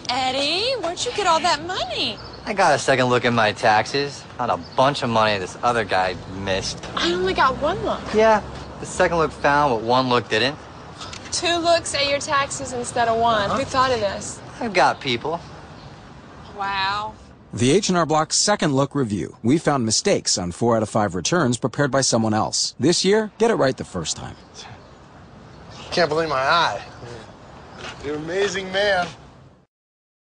Eddie, where'd you get all that money? I got a second look at my taxes. Not a bunch of money this other guy missed. I only got one look. Yeah, the second look found what one look didn't. 2 looks at your taxes instead of one. Who thought of this? I've got people. Wow. The H&R Block Second Look Review. We found mistakes on 4 out of 5 returns prepared by someone else. This year, get it right the first time. Can't believe my eye. You're an amazing man.